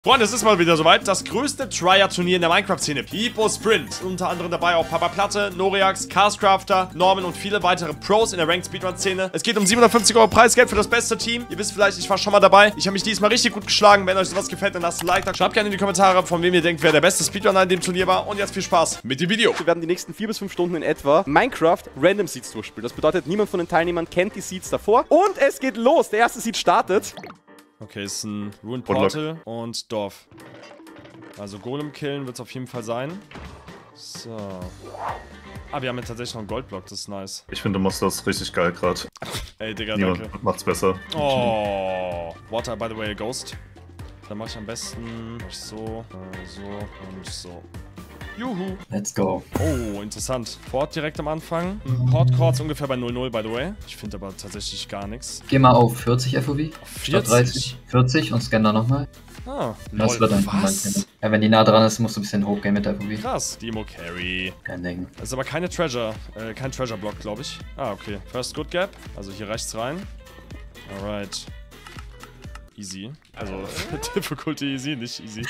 Freunde, es ist mal wieder soweit. Das größte Triad-Turnier in der Minecraft-Szene. Pipo Sprint. Unter anderem dabei auch Papa Platte, Noriax, Castcrafter, Norman und viele weitere Pros in der Ranked Speedrun-Szene. Es geht um 750 € Preisgeld für das beste Team. Ihr wisst vielleicht, ich war schon mal dabei. Ich habe mich diesmal richtig gut geschlagen. Wenn euch sowas gefällt, dann lasst ein Like da. Schreibt gerne in die Kommentare, von wem ihr denkt, wer der beste Speedrunner in dem Turnier war. Und jetzt viel Spaß mit dem Video. Wir werden die nächsten 4 bis 5 Stunden in etwa Minecraft Random Seeds durchspielen. Das bedeutet, niemand von den Teilnehmern kennt die Seeds davor. Und es geht los. Der erste Seed startet. Okay, ist ein Ruined Portal und Dorf. Also Golem killen wird es auf jeden Fall sein. So. Ah, wir haben jetzt tatsächlich noch einen Goldblock, das ist nice. Ich finde Monster ist richtig geil gerade. Ey, Digga, Niemand danke. macht's besser. Oh. Water, by the way, a Ghost. Dann mache ich am besten so, so und so. Juhu. Let's go. Oh, interessant. Fort direkt am Anfang. Port Chords ungefähr bei 0,0, by the way. Ich finde aber tatsächlich gar nichts. Geh mal auf 40 FOV. Auf Statt 30. 40 und scan da nochmal. Ah, Das lol, wird dann was? Ja, wenn die nah dran ist, musst du ein bisschen hochgehen mit der FOV. Krass, Demo Carry. Kein Ding. Das ist aber keine Treasure, kein Treasure-Block, glaube ich. Ah, okay. First Good Gap. Also hier rechts rein. Alright. Easy. Also, Difficulty easy, nicht easy.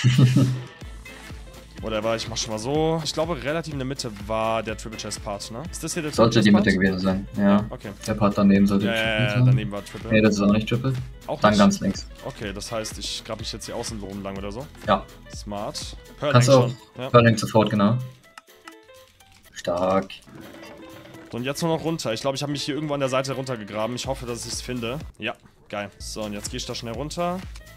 Whatever, ich mach schon mal so. Ich glaube, relativ in der Mitte war der Triple Chest Part, ne? Ist das hier der Triple Sollte Chest die Part? Mitte gewesen sein, ja. Okay. Der Part daneben sollte Ja, Triple sein. daneben war Triple. Nee, das ist auch nicht Triple. Auch Dann nicht? ganz links. Okay, das heißt, ich grab mich jetzt hier außen rum lang oder so. Ja. Smart. Pearl Kannst du auch. schon. Ja. Burning sofort, genau. Stark. So, und jetzt nur noch runter. Ich glaube, ich habe mich hier irgendwo an der Seite runtergegraben. Ich hoffe, dass ich es finde. Ja, geil. So, und jetzt gehe ich da schnell runter.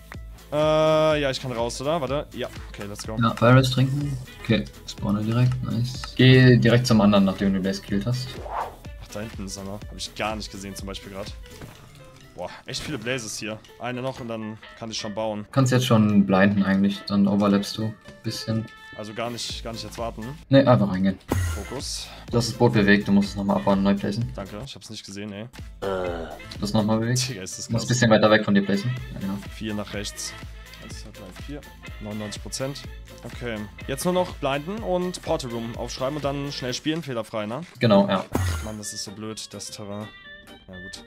Ja, ich kann raus, oder? Warte. Ja, okay, let's go. Ja, Virus trinken. Okay, spawner direkt, nice. Geh direkt zum anderen, nachdem du Base gekillt hast. Ach, da hinten ist einer. Habe ich gar nicht gesehen, zum Beispiel gerade. Boah, echt viele Blazes hier. Eine noch und dann kann ich schon bauen. Kannst jetzt schon blinden eigentlich, dann overlappst du ein bisschen. Also gar nicht jetzt warten. Ne, einfach reingehen. Fokus. Du hast das Boot bewegt, du musst es nochmal abbauen und neu placen. Danke, ich hab's nicht gesehen, ey. Du hast nochmal bewegt. Digga, ist das Du musst krass. ein bisschen weiter weg von dir placen. Ja, genau. 4 nach rechts. 1, 2, 3, 4. 99%. Okay. Jetzt nur noch blinden und Portal Room aufschreiben und dann schnell spielen. Fehlerfrei, ne? Genau, ja. Ach Mann, das ist so blöd, das Terrain. Na gut.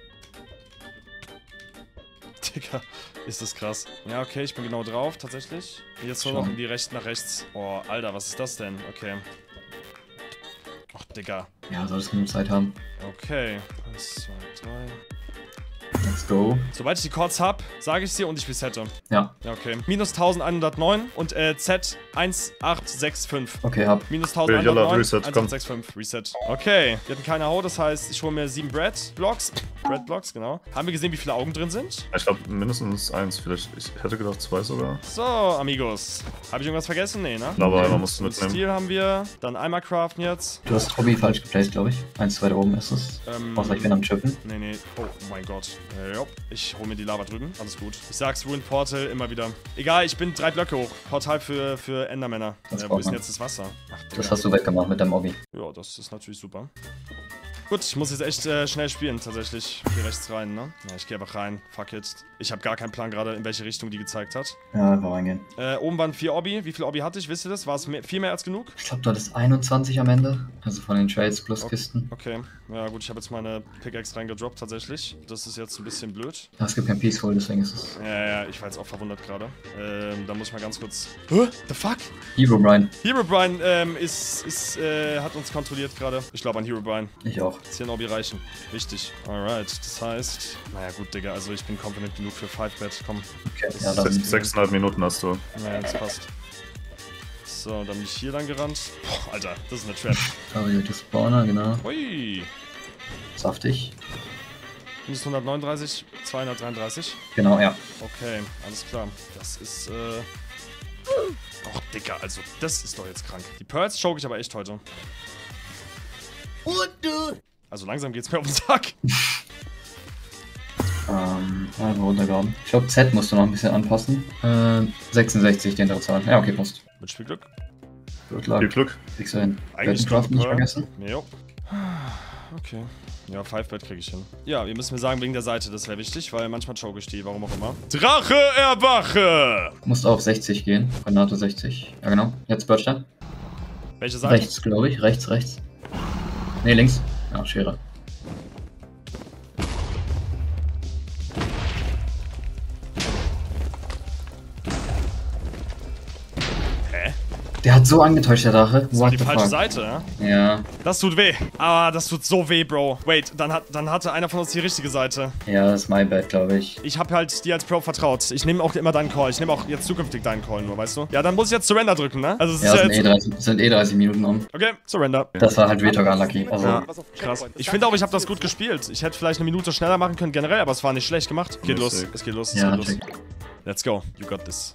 Digga, ist das krass. Ja, okay, ich bin genau drauf, tatsächlich. Jetzt nur noch in die rechten nach rechts. Oh, Alter, was ist das denn? Okay. Ach, Digga. Ja, solltest genug Zeit haben. Okay. 1, 2, 3. Let's go. Sobald ich die Chords hab, sage ich dir und ich resette. Ja, Ja, okay. Minus 1109 und Z 1865. okay, hab. Minus Yalla, 1109, Reset, komm. 1865, Reset. Okay, wir hatten keine Haut, das heißt, ich hole mir 7 Bread-Blocks. Bread-Blocks, genau. Haben wir gesehen, wie viele Augen drin sind? Ich glaube mindestens 1, vielleicht. Ich hätte gedacht 2 sogar. So, Amigos. Habe ich irgendwas vergessen? Nee, ne? Aber einmal musst du Und mitnehmen. Steel haben wir. Dann einmal craften jetzt. Du hast Hobby falsch geplaced, glaube ich. 1, 2 da oben ist es. Außer ich bin am Chippen. Nee. Oh mein Gott. Ja, ich hole mir die Lava drüben. Alles gut. Ich sag's, Ruined Portal immer wieder. Egal, ich bin 3 Blöcke hoch. Portal für Endermänner. Das Wo braucht ist denn man. jetzt das Wasser? Ach, Digga. Das hast du weggemacht mit deinem Hobby. Ja, das ist natürlich super. Gut, ich muss jetzt echt schnell spielen, tatsächlich. Hier rechts rein, ne? Ja, ich gehe einfach rein. Fuck it. Ich habe gar keinen Plan gerade, in welche Richtung die gezeigt hat. Ja, einfach reingehen. Oben waren 4 Obby. Wie viel Obby hatte ich? Wisst ihr das? War es viel mehr als genug? Ich glaube, du hattest 21 am Ende. Also von den Trades plus Kisten. Okay. Ja gut, ich habe jetzt meine Pickaxe reingedroppt, tatsächlich. Das ist jetzt ein bisschen blöd. Ja, es gibt kein Peaceful, deswegen ist es. Ja, ich war jetzt auch verwundert gerade. Da muss ich mal ganz kurz... Hä? The fuck? Hero Brian. Herobrine hat uns kontrolliert gerade. Ich glaube an Herobrine. Ich auch. 10 Obby reichen. Wichtig. Alright, das heißt... Naja gut, Digga, also ich bin confident genug für 5-Bet. Komm. Okay, ja, dann. 6,5 Minuten hast du. Naja, das passt. So, dann bin ich hier lang gerannt. Boah, Alter, das ist eine Trap. Variierte Spawner, genau. Hui. Saftig. Minus 139, 233. Genau, ja. Okay, alles klar. Das ist, Och, Digga, also, das ist doch jetzt krank. Die Pearls choke ich aber echt heute. Also langsam geht's mir auf den Sack. Einfach runtergraben. Ich glaube, Z musst du noch ein bisschen anpassen. 66, die hintere Zahl. Ja, okay, passt. Mit Spielglück. Good Viel luck. Glück. Kriegst du hin. Eigentlich Craften nicht Pearl. vergessen. Jo. Okay. Ja, 5-Bet kriege ich hin. Ja, ihr müsst mir sagen, wegen der Seite, das wäre wichtig, weil manchmal choke ich die, warum auch immer. Drache erwache! Musst auf 60 gehen. Granate 60. Ja, genau. Jetzt Birdstein. Welche Seite? Rechts, glaube ich. Rechts. Ne, links. Ja, Schere. Der hat so angetäuscht, der Drache. Das war die falsche Seite, ja? Ja. Das tut weh. Ah, das tut so weh, Bro. Wait, dann hatte einer von uns die richtige Seite. Ja, das ist my bad, glaube ich. Ich habe halt dir als Pro vertraut. Ich nehme auch immer deinen Call. Ich nehme auch jetzt zukünftig deinen Call nur, weißt du? Ja, dann muss ich jetzt Surrender drücken, ne? Also es Ja, ist es ja sind eh 30 Minuten um. Okay, Surrender. Das war halt Retalk unlucky. Also, Ja, krass. Ich finde auch, ich habe das gut gespielt. Ich hätte vielleicht eine Minute schneller machen können generell, aber es war nicht schlecht gemacht. Geht los. Es geht los. Es ja, geht los. check. Let's go. You got this.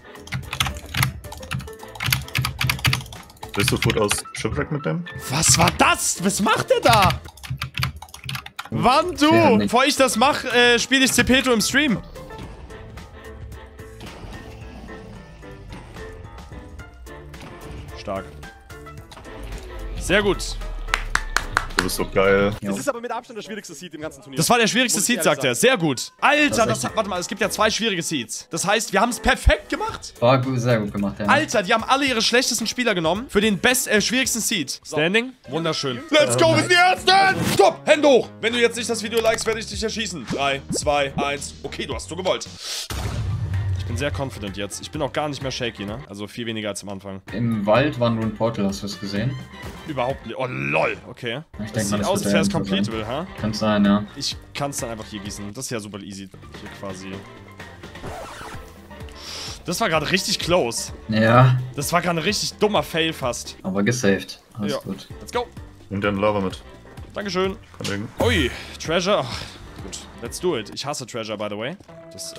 Willst du Foot aus Shipwreck mit dem? Was war das? Was macht der da? Wann du? Ja, Bevor ich das mache, spiele ich Zepeto im Stream. Stark. Sehr gut. Du bist so geil. Das ist aber mit Abstand der schwierigste Seed im ganzen Turnier. Das war der schwierigste Muss ich Seed, ehrlich sagt er. sagen. Sehr gut. Alter, Das ist warte mal, es gibt ja 2 schwierige Seeds. Das heißt, wir haben es perfekt gemacht. war gut, sehr gut gemacht, ja. Alter, die haben alle ihre schlechtesten Spieler genommen für den schwierigsten Seed. Standing? Wunderschön. Let's go, wir sind die Ersten! Stopp! Hände hoch! Wenn du jetzt nicht das Video likest, werde ich dich erschießen. 3, 2, 1. Okay, du hast so gewollt. Ich bin sehr confident jetzt. Ich bin auch gar nicht mehr shaky, ne? Also viel weniger als am Anfang. Im Wald war ein Rune Portal, hast du es gesehen? Überhaupt nicht. Oh, lol. Okay. Ich Das denk mal, sieht das aus, wird als wäre es der Info sein. completable, ha? Kann sein, ja. Ich kann es dann einfach hier gießen. Das ist ja super easy. Hier quasi. Das war gerade richtig close. Ja, Das war gerade ein richtig dummer Fail fast. aber gesaved. Alles Ja. gut. Let's go. Nimm dir einen Lava mit. Dankeschön. Kollegen. Ui, Treasure. Ach, gut, let's do it. Ich hasse Treasure, by the way. Das,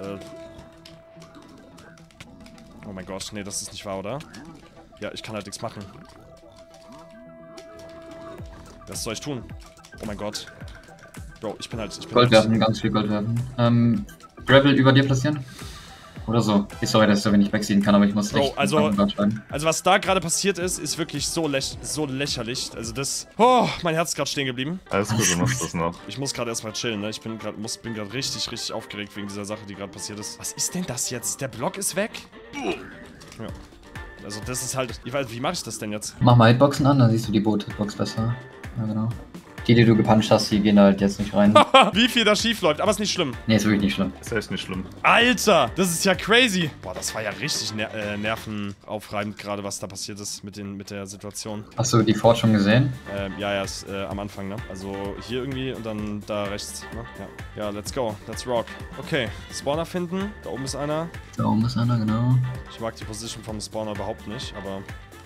oh mein Gott, nee, das ist nicht wahr, oder? Ja, ich kann halt nichts machen. Was soll ich tun? Oh mein Gott. Bro, ich bin halt... Gold werfen, ganz viel Gold werfen. Gravel über dir platzieren? Oder so. Sorry, dass ich so wenig wegsehen kann, aber ich muss Bro, echt also- einen Gold schreiben. Also was da gerade passiert ist, ist wirklich so lächerlich. Also das... Oh, mein Herz ist gerade stehen geblieben. Alles gut, du machst das noch. Ich muss gerade erstmal chillen, ne? Ich bin gerade richtig aufgeregt wegen dieser Sache, die gerade passiert ist. Was ist denn das jetzt? Der Block ist weg? Ja. Also das ist halt... Ich weiß, wie mache ich das denn jetzt? Mach mal Hitboxen an, dann siehst du die Boot-Hitbox besser. Ja, genau. Die du gepuncht hast, die gehen da halt jetzt nicht rein. Wie viel da schief läuft, aber ist nicht schlimm. Nee, ist wirklich nicht schlimm. Ist echt nicht schlimm. Alter, das ist ja crazy. Boah, das war ja richtig nervenaufreibend gerade, was da passiert ist mit der Situation. Hast du die Fort schon gesehen? Ja, ist am Anfang, ne? Also hier irgendwie und dann da rechts, ne? Ja, let's go. Let's rock. Okay, Spawner finden. Da oben ist einer. Da oben ist einer, genau. Ich mag die Position vom Spawner überhaupt nicht, aber...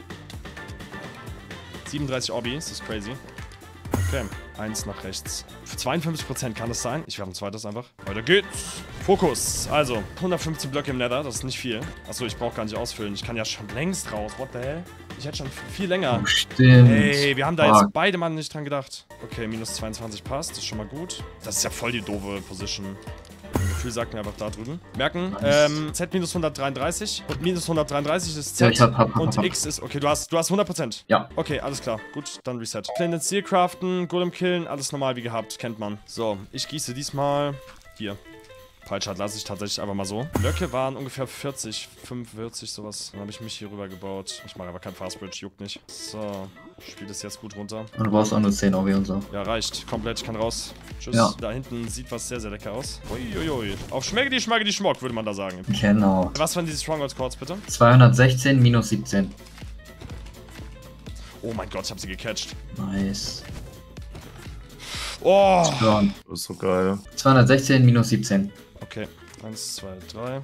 37 Obbys, das ist crazy. Okay, 1 nach rechts. Für 52% kann das sein. Ich werfe ein zweites einfach. Weiter geht's. Fokus. Also, 115 Blöcke im Nether, das ist nicht viel. Achso, ich brauche gar nicht ausfüllen. Ich kann ja schon längst raus. What the hell? Ich hätte schon viel länger. Oh, stimmt. Ey, wir haben da Fuck. jetzt beide mal nicht dran gedacht. Okay, minus 22 passt, das ist schon mal gut. Das ist ja voll die doofe Position. Mein Gefühl sagt mir einfach da drüben. Merken, Z minus 133 und minus 133 ist Z Ja, ich hab. und X ist, okay, du hast 100%. Ja. Okay, alles klar. Gut, dann Reset. Planet Steel craften, Golem killen, alles normal wie gehabt, kennt man. So, ich gieße diesmal hier. Peitschart lasse ich tatsächlich einfach mal so. Blöcke waren ungefähr 40, 45, sowas. Dann habe ich mich hier rüber gebaut. Ich mache aber kein Fastbridge, juckt nicht. So, spiel das jetzt gut runter. Und du brauchst auch nur 10 OB und so. Ja, reicht. Komplett, ich kann raus. Tschüss. Ja. Da hinten sieht was sehr, sehr lecker aus. Uiuiui. Auf Schmecke die Schmock, würde man da sagen. Genau. Was waren diese Stronghold Chords, bitte? 216 minus 17. Oh mein Gott, ich habe sie gecatcht. Nice. Oh! Strong. Du bist so geil. 216 minus 17. Okay. 1, 2, 3.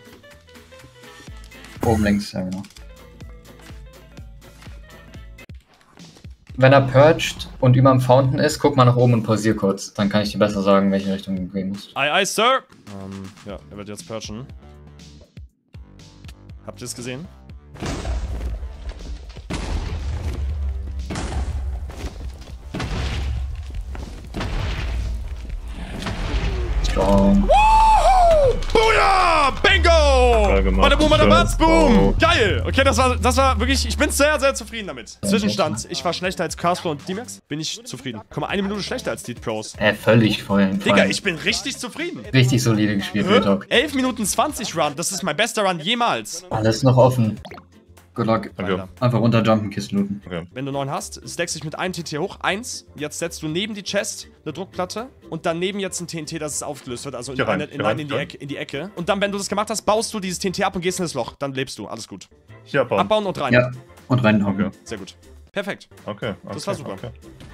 Oben links, ja genau. Wenn er purged und über dem Fountain ist, guck mal nach oben und pausier kurz. Dann kann ich dir besser sagen, in welche Richtung du gehen musst. Aye, Sir! Ja, er wird jetzt purgen. Habt ihr es gesehen? Strong. Booyah! Bingo! Geil gemacht. Bada boom, bada batz, boom! Wow. Geil! Okay, das war wirklich, ich bin sehr, sehr zufrieden damit. Zwischenstand, ich war schlechter als Casper und D-Max. Bin ich zufrieden. Guck mal, 1 Minute schlechter als die Pros. Völlig voll. Digga, ich bin richtig zufrieden. Richtig solide gespielt, Retalk. 11 Minuten 20 Run, das ist mein bester Run jemals. Alles noch offen. Good luck. Danke. Einfach runterjumpen, Kisten looten. Okay. Wenn du 9 hast, stackst dich mit einem TNT hoch. 1. Jetzt setzt du neben die Chest eine Druckplatte und daneben jetzt ein TNT, dass es aufgelöst wird. Also Hier rein, in die Ecke. Und dann, wenn du das gemacht hast, baust du dieses TNT ab und gehst in das Loch. Dann lebst du. Alles gut. Hier abbauen. Abbauen und rein. Ja. Und reinhocken. Okay. Sehr gut. Perfekt. Okay. Das war super. Okay.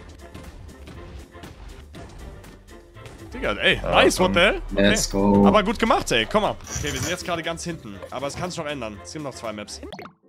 Digga, ey, Ja, nice, what the hell? Let's go. Aber gut gemacht, ey, komm mal. Okay, wir sind jetzt gerade ganz hinten. Aber es kann sich noch ändern. Es gibt noch 2 Maps.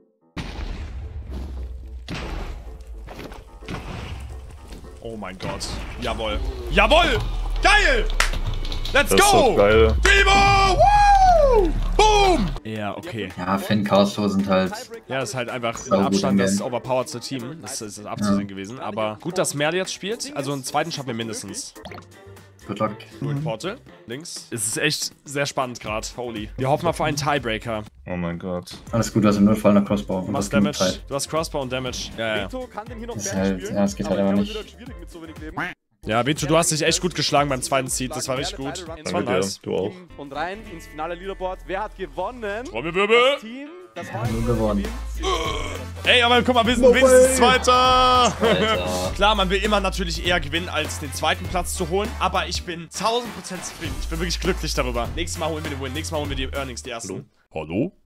Oh mein Gott. Jawohl. Jawohl! Geil! Let's Das ist go! doch geil. Primo! Woo! Boom! Ja, okay. Ja, Finn Chaos sind halt. Ja, das ist halt einfach Sau im gut Abstand im das Game. overpoweredste Team. Das ist abzusehen gewesen. Aber gut, dass Merl jetzt spielt. Also einen zweiten schaffen wir mindestens. Good luck. Ruin Portal, links. Es ist echt sehr spannend gerade. Holy. Wir hoffen mal für einen Tiebreaker. Oh mein Gott. Alles gut, du hast im Notfall noch Crossbow. Du Und machst das genug Damage. Zeit. Du hast Crossbow und Damage. Ja, ja. Veto kann den hier noch Ist fertig halt- spielen, ja, es geht halt aber einfach ich glaube, nicht. es wird schwierig mit so wenig Leben. Ja, Veto, du hast dich echt gut geschlagen beim zweiten Seed. Das war richtig gut. Das war Danke dir. nice. Du auch. Und rein ins finale Leaderboard. Wer hat gewonnen? Trommelwirbel. Das Team, das heute Nur gewonnen. Ey, aber guck mal, wir sind wenigstens Zweiter. Alter. Klar, man will immer natürlich eher gewinnen, als den zweiten Platz zu holen. Aber ich bin 1000% zufrieden. Ich bin wirklich glücklich darüber. Nächstes Mal holen wir den Win. Nächstes Mal holen wir die Earnings, die ersten. Hallo?